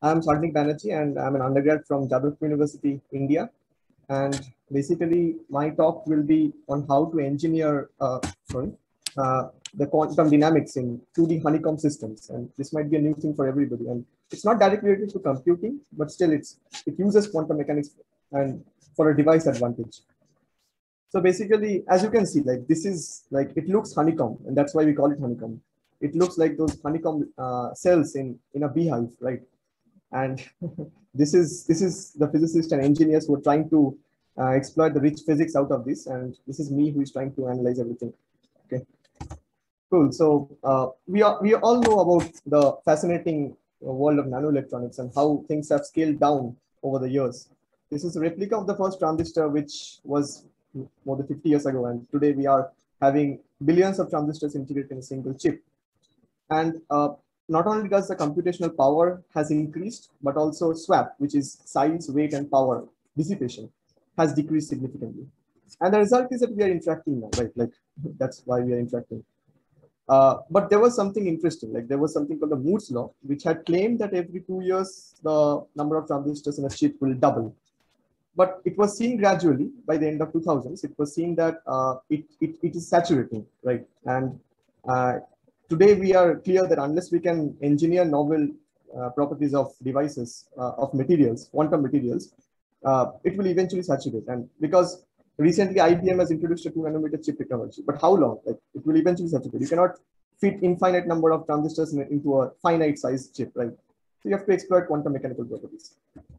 I'm Sarnik Banerjee, and I'm an undergrad from Jadavpur University, India. And basically, my talk will be on how to engineer, the quantum dynamics in 2D honeycomb systems. And this might be a new thing for everybody. And it's not directly related to computing, but still, it uses quantum mechanics and for a device advantage. So basically, as you can see, like this is like it looks honeycomb, and that's why we call it honeycomb. It looks like those honeycomb cells in a beehive, right? And this is the physicists and engineers who are trying to exploit the rich physics out of this, and this is me who is trying to analyze everything. Okay, cool. So we all know about the fascinating world of nanoelectronics and how things have scaled down over the years. This is a replica of the first transistor, which was more than 50 years ago, and today we are having billions of transistors integrated in a single chip. And not only does the computational power has increased, but also swap, which is size, weight, and power dissipation, has decreased significantly. And the result is that we are interacting now, right? Like that's why we are interacting. But there was something interesting, like there was something called the Moore's law, which had claimed that every 2 years, the number of transistors in a chip will double. But it was seen gradually by the end of 2000s, it was seen that it is saturating, right? And today we are clear that unless we can engineer novel properties of devices, of materials, quantum materials, it will eventually saturate. And because recently IBM has introduced a 2 nanometer chip technology, but how long? Like it will eventually saturate. You cannot fit infinite number of transistors into a finite size chip, right? So you have to exploit quantum mechanical properties.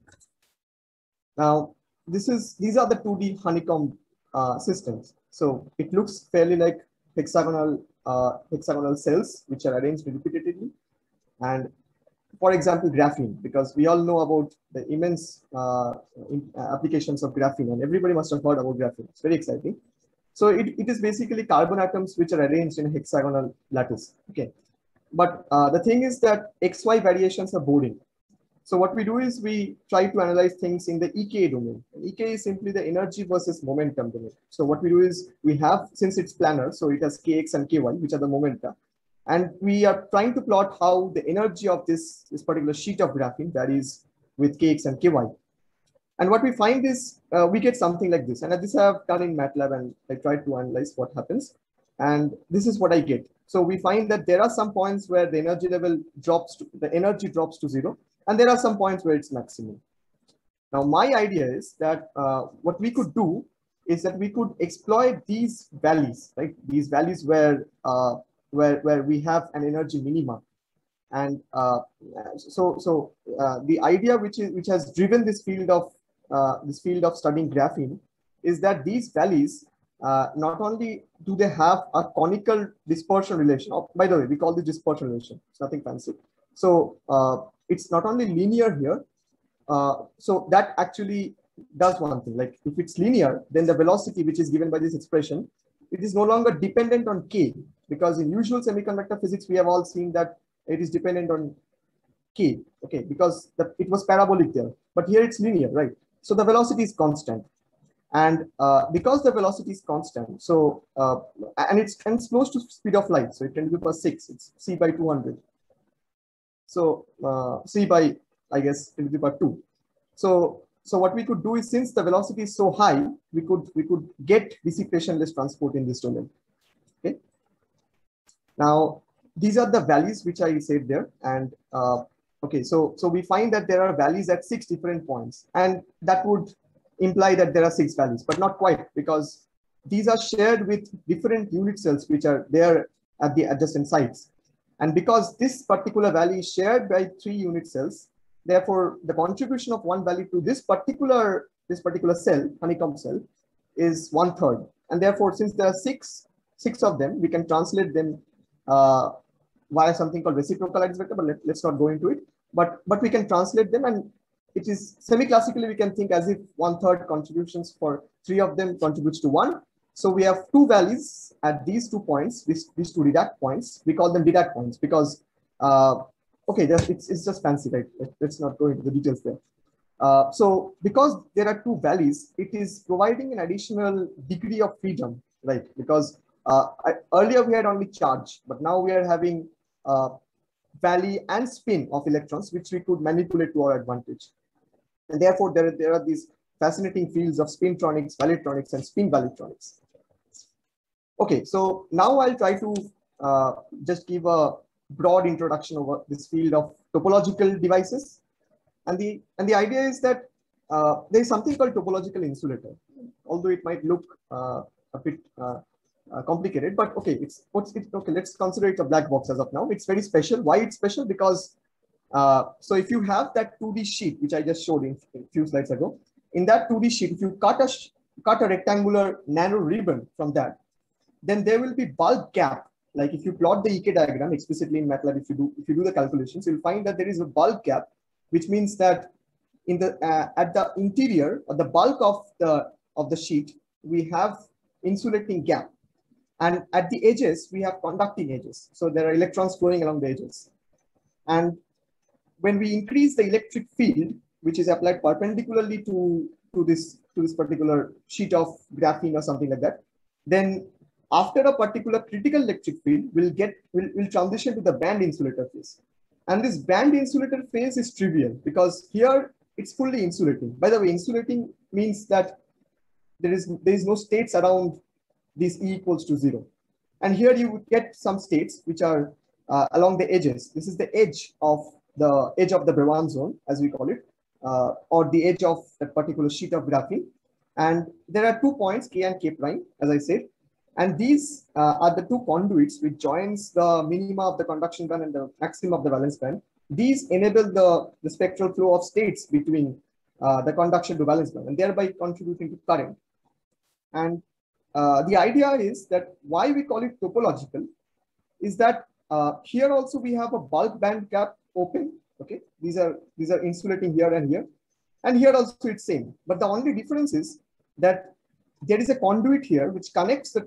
Now, these are the 2D honeycomb systems. So it looks fairly like hexagonal cells which are arranged repeatedly. And for example, graphene, because we all know about the immense applications of graphene, and everybody must have heard about graphene. It's very exciting. So it is basically carbon atoms which are arranged in a hexagonal lattice. Okay, but the thing is that XY variations are boring. So what we do is we try to analyze things in the EK domain. EK is simply the energy versus momentum domain. So what we do is we have, since it's planar, so it has Kx and Ky, which are the momenta. And we are trying to plot how the energy of this particular sheet of graphene varies with Kx and Ky. And what we find is we get something like this. And this I have done in MATLAB, and I tried to analyze what happens. And this is what I get. So we find that there are some points where the energy level drops, the energy drops to zero. And there are some points where it's maximum. Now, my idea is that what we could do is that we could exploit these valleys, right? These valleys where we have an energy minima. And the idea which has driven this field of studying graphene is that these valleys, not only do they have a conical dispersion relation. Oh, by the way, we call this dispersion relation. It's nothing fancy. So it's not only linear here. So that actually does one thing. Like if it's linear, then the velocity which is given by this expression, it is no longer dependent on K, because in usual semiconductor physics, we have all seen that it is dependent on K, okay, because it was parabolic there. But here it's linear, right? So the velocity is constant. And because the velocity is constant, so and it's close to speed of light, so it 10⁶, it's c by 200. So c by, I guess, 10⁻². So what we could do is, since the velocity is so high, we could get dissipationless transport in this domain. Okay. Now these are the values which I said there, and okay, so we find that there are values at 6 different points, and that would imply that there are 6 values, but not quite, because these are shared with different unit cells which are there at the adjacent sites. And because this particular value is shared by 3 unit cells, therefore the contribution of one value to this particular cell, honeycomb cell, is 1/3. And therefore, since there are six of them, we can translate them via something called reciprocal lattice vector, but let's not go into it. But we can translate them, and it is semi-classically we can think as if 1/3 contributions for 3 of them contributes to 1. So we have 2 values at these 2 points, these 2 Dirac points. We call them Dirac points because, okay, it's just fancy, right? Let's not go into the details there. So because there are 2 values, it is providing an additional degree of freedom, right? Because earlier we had only charge, but now we are having valley and spin of electrons, which we could manipulate to our advantage. And therefore, there are these fascinating fields of spintronics, valleytronics, and spin valleytronics. Okay, so now I'll try to just give a broad introduction over this field of topological devices. And the idea is that there is something called topological insulator, although it might look a bit complicated, but okay, okay. Let's consider it a black box as of now. It's very special. Why it's special? Because so if you have that 2D sheet, which I just showed in a few slides ago, in that 2D sheet, if you cut a rectangular narrow ribbon from that, then there will be bulk gap. Like if you plot the EK diagram explicitly in MATLAB, if you do the calculations, you'll find that there is a bulk gap, which means that in the at the interior or the bulk of the sheet, we have insulating gap, and at the edges we have conducting edges. So there are electrons flowing along the edges, and when we increase the electric field, which is applied perpendicularly to this particular sheet of graphene or something like that, then after a particular critical electric field, we'll transition to the band insulator phase. And this band insulator phase is trivial because here it's fully insulating. By the way, insulating means that there is no states around this E equals to 0. And here you would get some states which are along the edges. This is the edge of the Bravais zone, as we call it, or the edge of that particular sheet of graphene. And there are 2 points, K and K prime, as I said. And these are the 2 conduits which joins the minima of the conduction band and the maximum of the valence band. These enable the spectral flow of states between the conduction to valence band and thereby contributing to current. And the idea is that why we call it topological is that here also we have a bulk band gap open. Okay, these are insulating here and here, and here also it's same. But the only difference is that there is a conduit here which connects the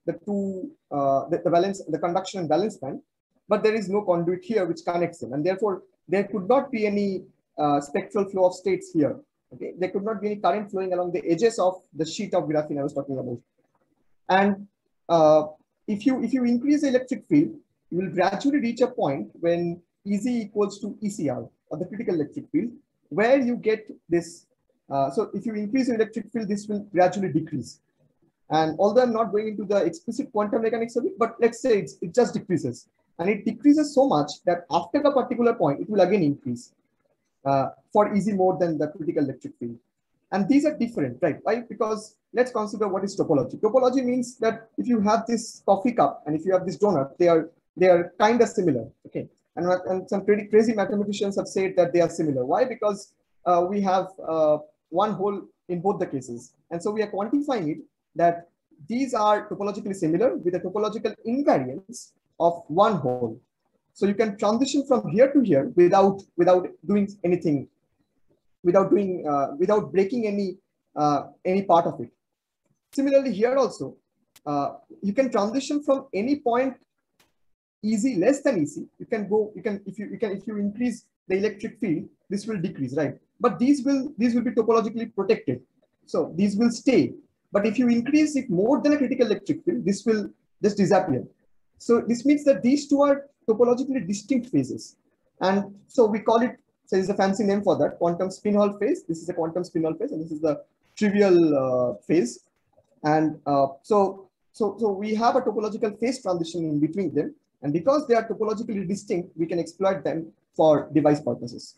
conduction and valence band, but there is no conduit here which connects them, and therefore there could not be any spectral flow of states here. Okay, there could not be any current flowing along the edges of the sheet of graphene I was talking about. And if you increase the electric field, you will gradually reach a point when EZ equals to ECR, or the critical electric field, where you get this. So if you increase the electric field, this will gradually decrease. And although I'm not going into the explicit quantum mechanics of it, but let's say it just decreases. And it decreases so much that after a particular point, it will again increase for EZ more than the critical electric field. And these are different, right? Why? Because let's consider what is topology. Topology means that if you have this coffee cup and if you have this donut, they are kind of similar. Okay, and some pretty crazy mathematicians have said that they are similar. Why? Because we have one hole in both the cases, and so we are quantifying it that these are topologically similar with a topological invariance of one hole. So you can transition from here to here without doing anything, without breaking any part of it. Similarly, here also you can transition from any point EZ less than EC. If you increase the electric field, this will decrease, right? But these will be topologically protected, so these will stay. But if you increase it more than a critical electric field, this will just disappear. So this means that these two are topologically distinct phases, and so we call it. So there's a fancy name for that: quantum spin-Hall phase. This is a quantum spin-Hall phase, and this is the trivial phase. And so we have a topological phase transition in between them, and because they are topologically distinct, we can exploit them for device purposes.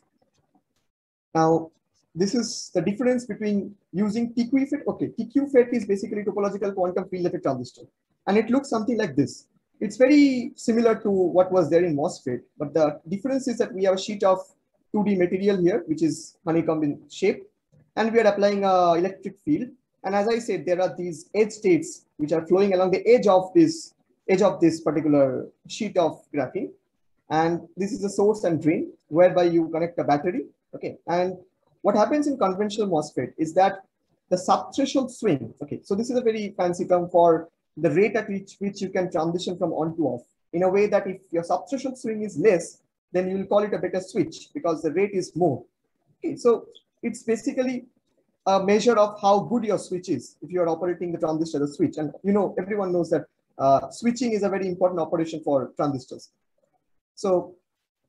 Now, this is the difference between using TQ-FET. Okay, TQ-FET is basically topological quantum field effect transistor, and it looks something like this. It's very similar to what was there in MOSFET, but the difference is that we have a sheet of 2D material here, which is honeycomb in shape, and we are applying an electric field. And as I said, there are these edge states which are flowing along the edge of this particular sheet of graphene, and this is the source and drain whereby you connect a battery. Okay, and what happens in conventional MOSFET is that the subthreshold swing. Okay, so this is a very fancy term for the rate at which you can transition from on to off, in a way that if your subthreshold swing is less, then you will call it a better switch because the rate is more. Okay, so it's basically a measure of how good your switch is if you are operating the transistor as a switch. And everyone knows that switching is a very important operation for transistors. So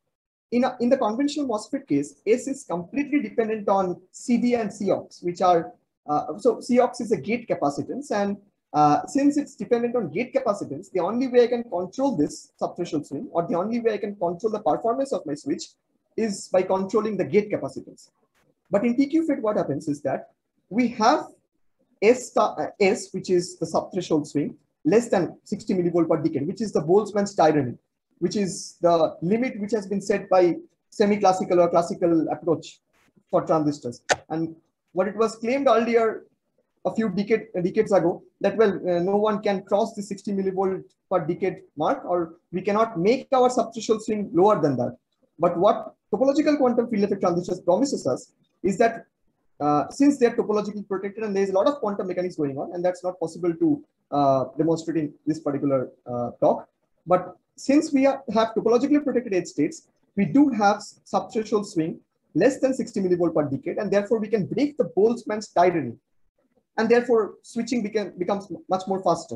in the conventional MOSFET case, S is completely dependent on CD and COX, which are, so COX is a gate capacitance. And since it's dependent on gate capacitance, the only way I can control this subthreshold swing, or the only way I can control the performance of my switch, is by controlling the gate capacitance. But in TQ-FET, what happens is that we have S, which is the subthreshold swing, less than 60 millivolt per decade, which is the Boltzmann's tyranny, which is the limit which has been set by semi-classical or classical approach for transistors. And what it was claimed earlier, a few decades ago, that, well, no one can cross the 60 millivolt per decade mark, or we cannot make our subthreshold swing lower than that. But what topological quantum field effect transistors promises us is that since they are topologically protected and there is a lot of quantum mechanics going on, and that's not possible to demonstrate in this particular talk. But since we have topologically protected edge states, we do have subthreshold swing less than 60 millivolt per decade, and therefore we can break the Boltzmann's tyranny, and therefore switching becomes much more faster.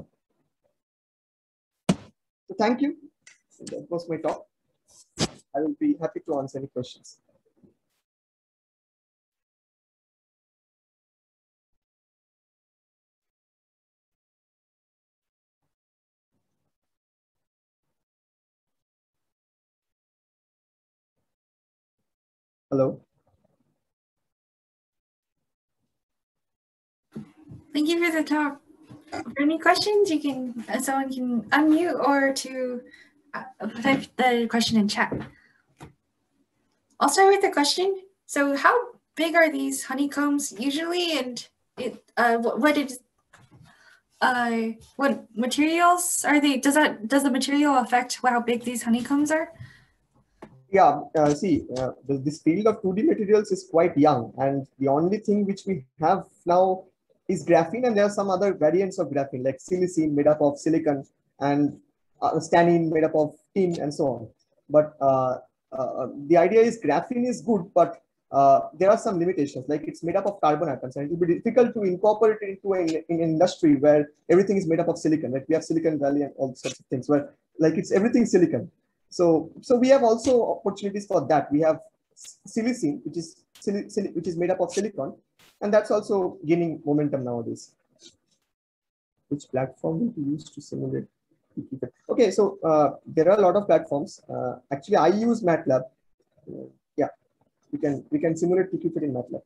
So thank you. That was my talk. I will be happy to answer any questions. Hello. Thank you for the talk. For any questions, you can, someone can unmute or to type the question in chat. I'll start with the question. So how big are these honeycombs usually, and what materials are they? Does the material affect how big these honeycombs are? Yeah, this field of 2D materials is quite young, and the only thing which we have now is graphene, and there are some other variants of graphene like silicene made up of silicon, and stannine made up of tin, and so on. But the idea is graphene is good, but there are some limitations, like it's made up of carbon atoms, and it will be difficult to incorporate it into an industry where everything is made up of silicon. Like we have Silicon Valley and all sorts of things where like it's everything silicon. So we have also opportunities for that. We have silicene, which is made up of silicon, and that's also gaining momentum nowadays. Which platform will be used to simulate? Okay, so there are a lot of platforms. Actually, I use MATLAB. Yeah, we can simulate TQ-FET in MATLAB.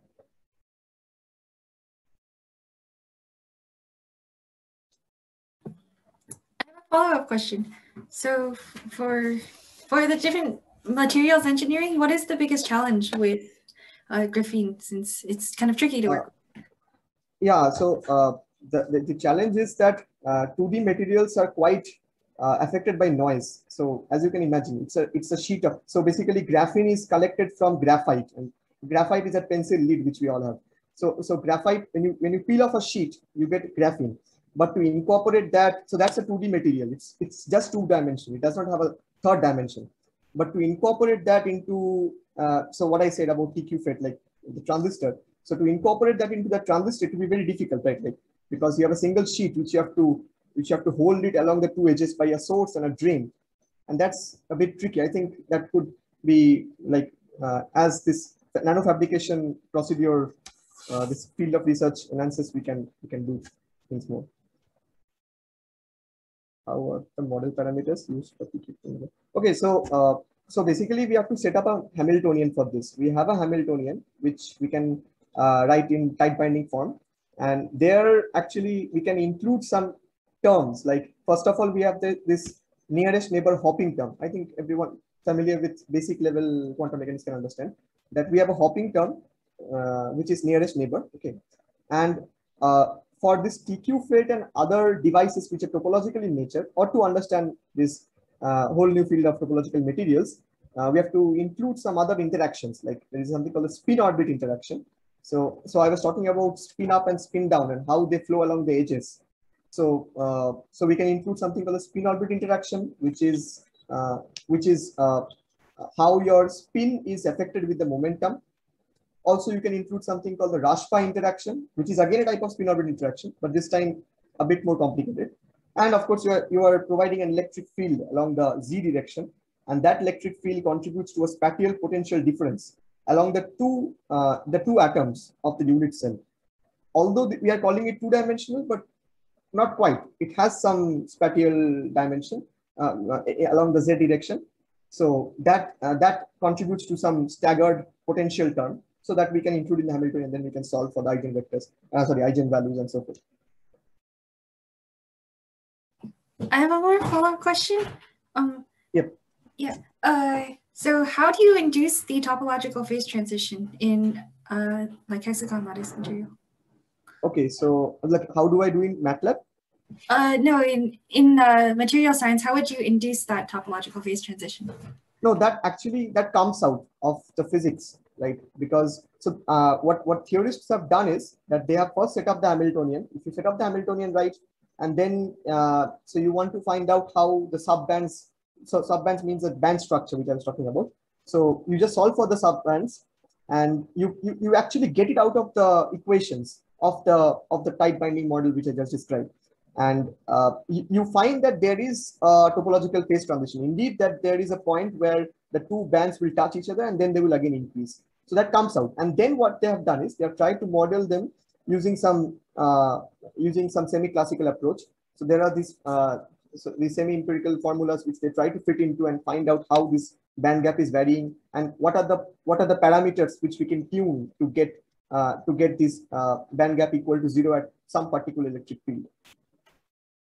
I have a follow-up question. So for the different materials engineering, what is the biggest challenge with graphene, since it's kind of tricky to work? Yeah, so the challenge is that 2D materials are quite affected by noise. So as you can imagine, it's a sheet of, so basically graphene is collected from graphite, and graphite is a pencil lead which we all have. So graphite, when you peel off a sheet, you get graphene. But to incorporate that, so that's a 2D material. It's just 2 dimension. It does not have a 3rd dimension. But to incorporate that into, so what I said about TQ-FET, like the transistor. So to incorporate that into the transistor, it will be very difficult, right? Like, because you have a single sheet which you have to hold it along the 2 edges by a source and a drain, and that's a bit tricky. I think that could be like as this nanofabrication procedure, this field of research enhances, we can do things more. How are the model parameters used for TQ-FET? Okay, so basically we have to set up a Hamiltonian for this. We have a Hamiltonian which we can write in tight binding form, and there actually we can include some terms. Like first of all, we have this nearest neighbor hopping term. I think everyone familiar with basic level quantum mechanics can understand that we have a hopping term which is nearest neighbor. Okay, and for this TQ-FET and other devices which are topological in nature, or to understand this whole new field of topological materials, we have to include some other interactions. Like there is something called a spin orbit interaction. So I was talking about spin up and spin down and how they flow along the edges. So we can include something called a spin orbit interaction, which is how your spin is affected with the momentum. Also, you can include something called the Rashpa interaction, which is again a type of spin orbit interaction, but this time a bit more complicated. And of course, you are providing an electric field along the z direction. and that electric field contributes to a spatial potential difference along the two atoms of the unit cell. Although we are calling it two-dimensional, but not quite. It has some spatial dimension along the z direction. So that contributes to some staggered potential term, so that we can include in the Hamiltonian, and then we can solve for the eigenvectors, eigenvalues and so forth. I have a more follow-up question. Yep. Yeah. So how do you induce the topological phase transition in like hexagon lattice material? Okay, so like, how do I do in MATLAB? No, in material science, how would you induce that topological phase transition? No, that comes out of the physics, right? Because so what theorists have done is that they have first set up the Hamiltonian. If you set up the Hamiltonian, right, and then so you want to find out how the subbands. So subbands means a band structure, which I was talking about. So you just solve for the subbands, and you actually get it out of the equations of the tight binding model which I just described. And you find that there is a topological phase transition. Indeed, that there is a point where the two bands will touch each other and then they will again increase. So that comes out. And then what they have done is they have tried to model them using some semi-classical approach. So there are these semi-empirical formulas which they try to fit into and find out how this band gap is varying and what are the parameters which we can tune to get this band gap equal to 0 at some particular electric field.